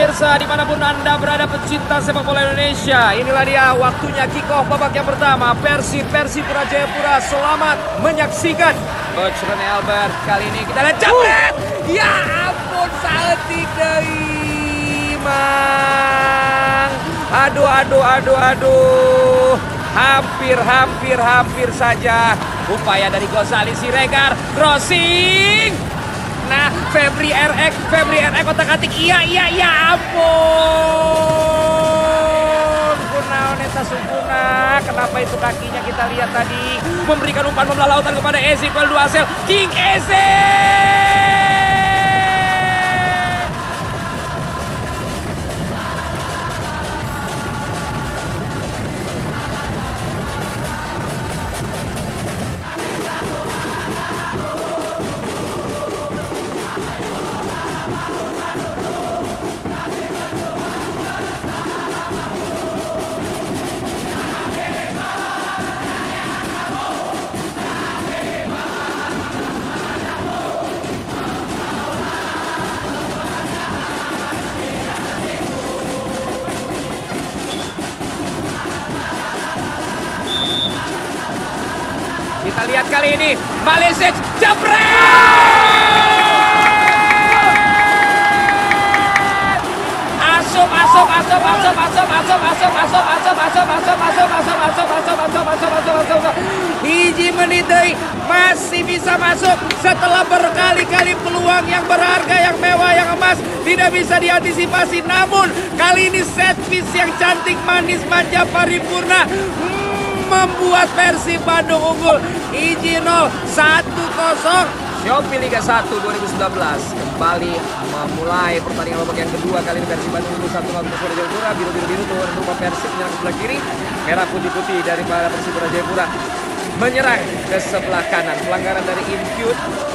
pemirsa dimanapun Anda berada pecinta sepak bola Indonesia. Inilah dia waktunya kick-off babak yang pertama. Persipura Jayapura, selamat menyaksikan. Coach Rene Albert, kali ini kita lihat jabret. Ya ampun, saeutik deui Mang. Aduh. Hampir saja upaya dari Gozali Siregar. Crossing. Nah, Febri RX otak-atik. Iya, ampun. Kunaon eta sungkuna. Kenapa itu kakinya kita lihat tadi memberikan umpan membelah lautan kepada Ezekiel Duasel. King Eze. Kita lihat kali ini Malesic jabret. Asup. Hiji menit deui masih bisa masuk setelah berkali-kali peluang yang berharga, yang mewah, yang emas tidak bisa diantisipasi. Namun kali ini set piece yang cantik, manis, manja, paripurna membuat Persib Bandung unggul. Hiji 0, 1-0. Shopee Liga 1 2019 kembali memulai pertandingan babak yang kedua. Kali ini Persib Bandung unggul 1-0 untuk Persipura Jayapura. Biru-biru tuan rumah Persib menyerang ke sebelah kiri. Merah putih-putih dari para Persipura Jayapura menyerang ke sebelah kanan. Pelanggaran dari Impute